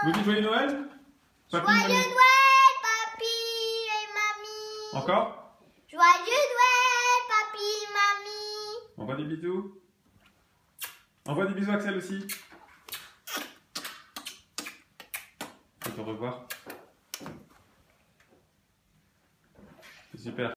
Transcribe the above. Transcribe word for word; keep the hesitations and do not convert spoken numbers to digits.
Vous dites joyeux Noël? Papy, Joyeux mamie. Noël, papy et mamie. Encore? Joyeux Noël, papy, mamie. Envoie des bisous. Envoie des bisous à Axel aussi. On peut te revoir. C'est super.